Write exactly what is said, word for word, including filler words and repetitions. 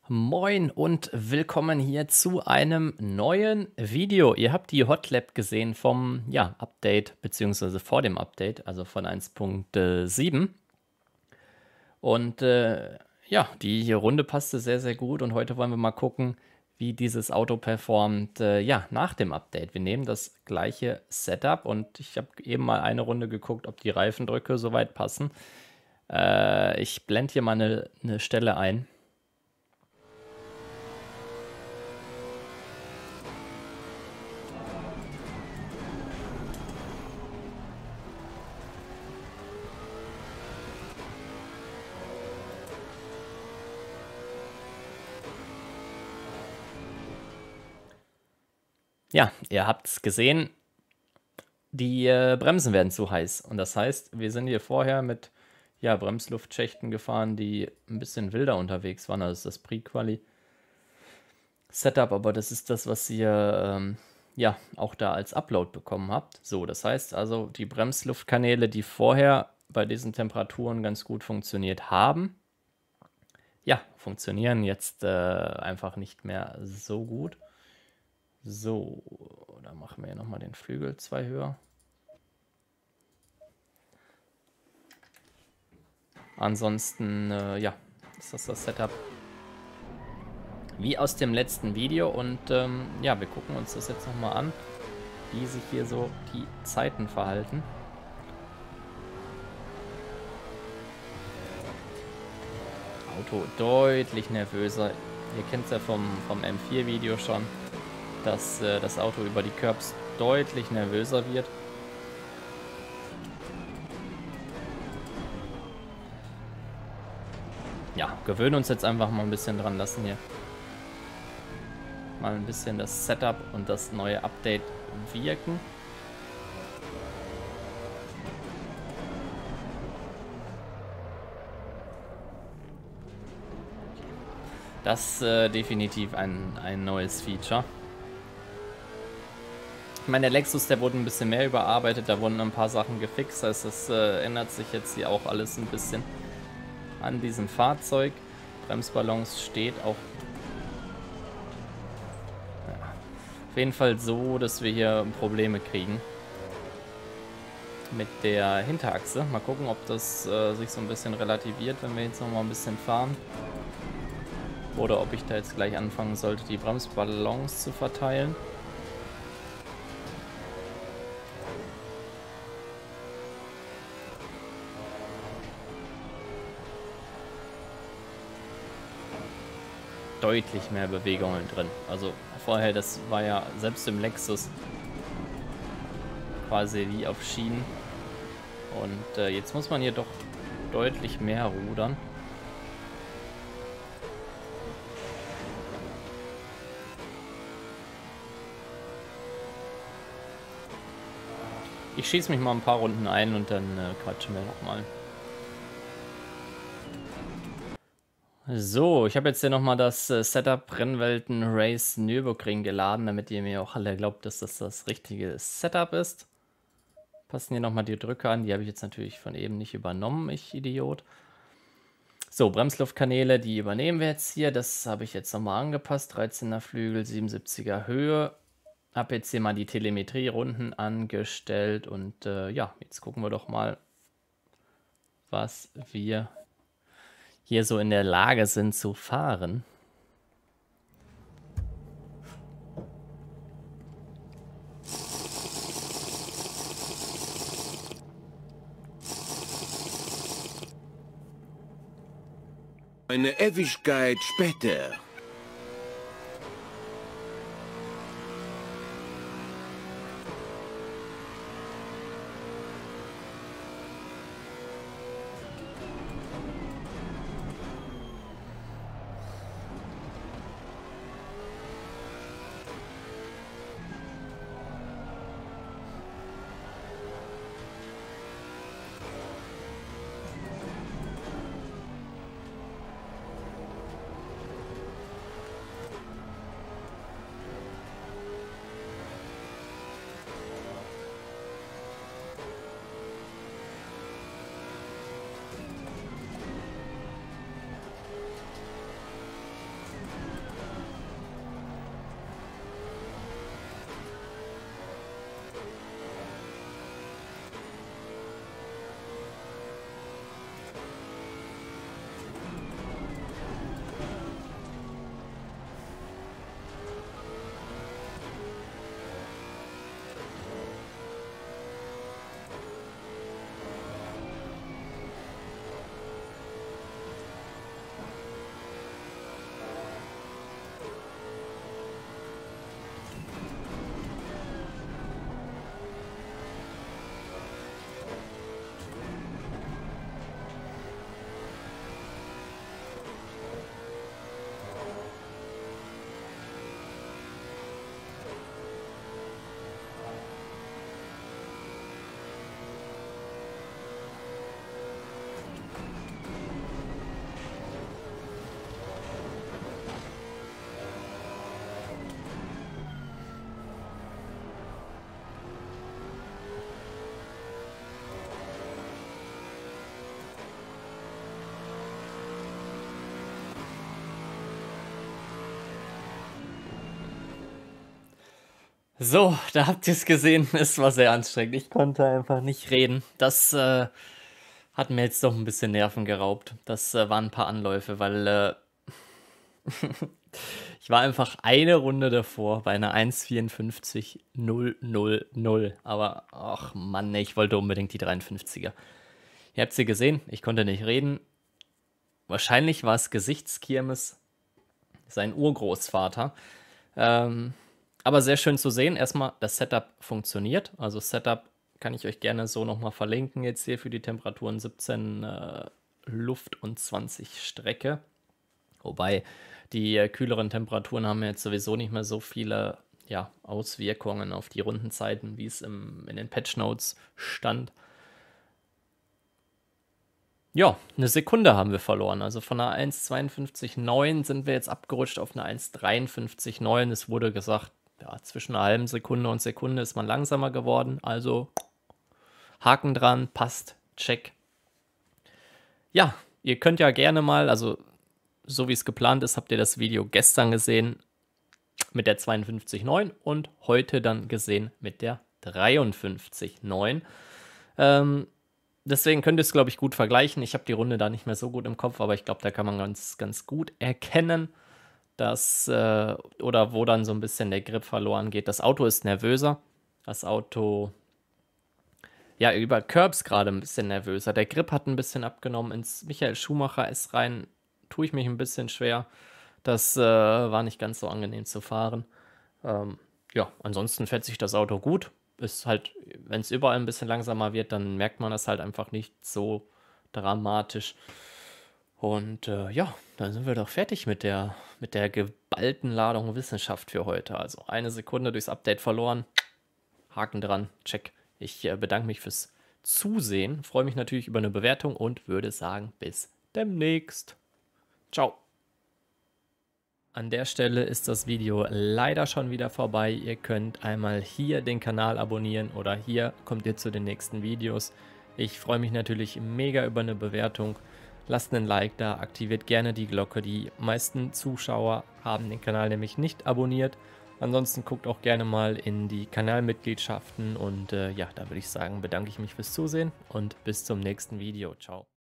Moin und willkommen hier zu einem neuen Video. Ihr habt die Hotlap gesehen vom ja, Update, beziehungsweise vor dem Update, also von eins Punkt sieben. Und äh, ja, die Runde passte sehr, sehr gut und heute wollen wir mal gucken, wie dieses Auto performt, äh, ja, nach dem Update. Wir nehmen das gleiche Setup und ich habe eben mal eine Runde geguckt, ob die Reifendrücke soweit passen. Äh, ich blende hier mal eine, eine Stelle ein. Ja, ihr habt es gesehen, die äh, Bremsen werden zu heiß. Und das heißt, wir sind hier vorher mit ja, Bremsluftschächten gefahren, die ein bisschen wilder unterwegs waren. Also das ist das Pre-Quali-Setup, aber das ist das, was ihr ähm, ja auch da als Upload bekommen habt. So, das heißt also, die Bremsluftkanäle, die vorher bei diesen Temperaturen ganz gut funktioniert haben, ja, funktionieren jetzt äh, einfach nicht mehr so gut. So, dann machen wir hier nochmal den Flügel zwei höher. Ansonsten, äh, ja, ist das das Setup wie aus dem letzten Video. Und ähm, ja, wir gucken uns das jetzt nochmal an, wie sich hier so die Zeiten verhalten. Auto deutlich nervöser. Ihr kennt es ja vom, vom M vier Video schon, dass äh, das Auto über die Curbs deutlich nervöser wird. Ja, gewöhnen uns jetzt einfach mal ein bisschen dran lassen hier. Mal ein bisschen das Setup und das neue Update wirken. Das ist äh, definitiv ein, ein neues Feature. Ich meine, der Lexus, der wurde ein bisschen mehr überarbeitet, da wurden ein paar Sachen gefixt, das heißt, das äh, ändert sich jetzt hier auch alles ein bisschen an diesem Fahrzeug. Bremsbalance steht auch ja, auf jeden Fall so, dass wir hier Probleme kriegen mit der Hinterachse. Mal gucken, ob das äh, sich so ein bisschen relativiert, wenn wir jetzt noch mal ein bisschen fahren. Oder ob ich da jetzt gleich anfangen sollte, die Bremsbalance zu verteilen. Deutlich mehr Bewegungen drin. Also vorher, das war ja selbst im Lexus quasi wie auf Schienen. Und äh, jetzt muss man hier doch deutlich mehr rudern. Ich schieße mich mal ein paar Runden ein und dann äh, quatschen wir nochmal. So, ich habe jetzt hier nochmal das äh, Setup Rennwelten Race Nürburgring geladen, damit ihr mir auch alle glaubt, dass das das richtige Setup ist. Passen hier nochmal die Drücke an, die habe ich jetzt natürlich von eben nicht übernommen, ich Idiot. So, Bremsluftkanäle, die übernehmen wir jetzt hier. Das habe ich jetzt nochmal angepasst. dreizehner Flügel, siebenundsiebziger Höhe. Habe jetzt hier mal die Telemetrierunden angestellt und äh, ja, jetzt gucken wir doch mal, was wir hier so in der Lage sind zu fahren. Eine Ewigkeit später. So, da habt ihr es gesehen. Es war sehr anstrengend. Ich konnte einfach nicht reden. Das äh, hat mir jetzt doch ein bisschen Nerven geraubt. Das äh, waren ein paar Anläufe, weil äh, ich war einfach eine Runde davor bei einer eins vierundfünfzig null null null. Aber ach Mann, ich wollte unbedingt die dreiundfünfziger. Ihr habt sie gesehen, ich konnte nicht reden. Wahrscheinlich war es Gesichtskirmes, sein Urgroßvater. Ähm, aber sehr schön zu sehen. Erstmal, das Setup funktioniert. Also Setup kann ich euch gerne so nochmal verlinken. Jetzt hier für die Temperaturen siebzehn äh, Luft und zwanzig Strecke. Wobei die äh, kühleren Temperaturen haben jetzt sowieso nicht mehr so viele ja, Auswirkungen auf die Rundenzeiten, wie es im, in den Patch Notes stand. Ja, eine Sekunde haben wir verloren. Also von einer eins zweiundfünfzig neun sind wir jetzt abgerutscht auf eine eins dreiundfünfzig neun. Es wurde gesagt, ja, zwischen einer halben Sekunde und Sekunde ist man langsamer geworden. Also Haken dran, passt, check. Ja, ihr könnt ja gerne mal, also so wie es geplant ist, habt ihr das Video gestern gesehen mit der zweiundfünfzig neun und heute dann gesehen mit der dreiundfünfzig neun. Ähm, Deswegen könnt ihr es, glaube ich, gut vergleichen. Ich habe die Runde da nicht mehr so gut im Kopf, aber ich glaube, da kann man ganz, ganz gut erkennen, dass, äh, oder wo dann so ein bisschen der Grip verloren geht. Das Auto ist nervöser. Das Auto, ja, über Curbs gerade ein bisschen nervöser. Der Grip hat ein bisschen abgenommen. Ins Michael Schumacher S rein tue ich mich ein bisschen schwer. Das äh, war nicht ganz so angenehm zu fahren. Ähm, ja, ansonsten fährt sich das Auto gut. Ist halt, wenn es überall ein bisschen langsamer wird, dann merkt man das halt einfach nicht so dramatisch. Und äh, ja, dann sind wir doch fertig mit der, mit der geballten Ladung Wissenschaft für heute. Also eine Sekunde durchs Update verloren. Haken dran, check. Ich äh, bedanke mich fürs Zusehen, freue mich natürlich über eine Bewertung und würde sagen, bis demnächst. Ciao. An der Stelle ist das Video leider schon wieder vorbei. Ihr könnt einmal hier den Kanal abonnieren oder hier kommt ihr zu den nächsten Videos. Ich freue mich natürlich mega über eine Bewertung. Lasst einen Like da, aktiviert gerne die Glocke. Die meisten Zuschauer haben den Kanal nämlich nicht abonniert. Ansonsten guckt auch gerne mal in die Kanalmitgliedschaften und äh, ja, da würde ich sagen, bedanke ich mich fürs Zusehen und bis zum nächsten Video. Ciao.